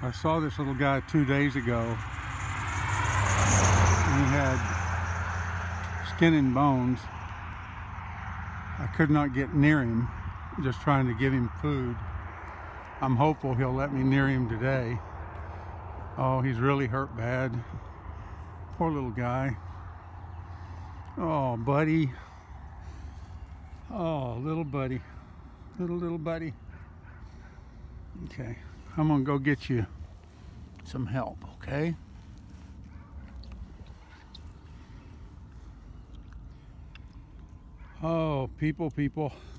I saw this little guy 2 days ago. He had skin and bones. I could not get near him, just trying to give him food. I'm hopeful he'll let me near him today. Oh, he's really hurt bad. Poor little guy. Oh, buddy. Oh, little buddy. Little buddy. Okay, I'm gonna go get you some help, okay? Oh, people.